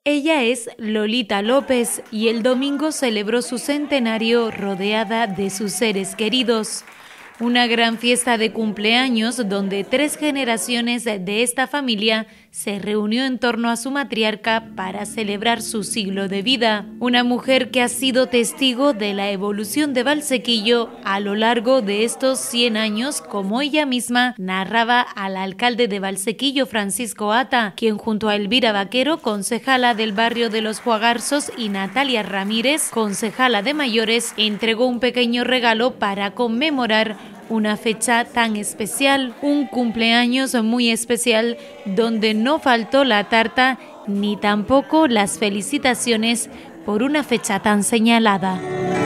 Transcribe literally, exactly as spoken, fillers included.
Ella es Lolita López y el domingo celebró su centenario rodeada de sus seres queridos. Una gran fiesta de cumpleaños donde tres generaciones de esta familia se reunió en torno a su matriarca para celebrar su siglo de vida. Una mujer que ha sido testigo de la evolución de Valsequillo a lo largo de estos cien años, como ella misma narraba al alcalde de Valsequillo, Francisco Ata, quien junto a Elvira Vaquero, concejala del barrio de los Juagarzos, y Natalia Ramírez, concejala de mayores, entregó un pequeño regalo para conmemorar una fecha tan especial, un cumpleaños muy especial donde no faltó la tarta ni tampoco las felicitaciones por una fecha tan señalada.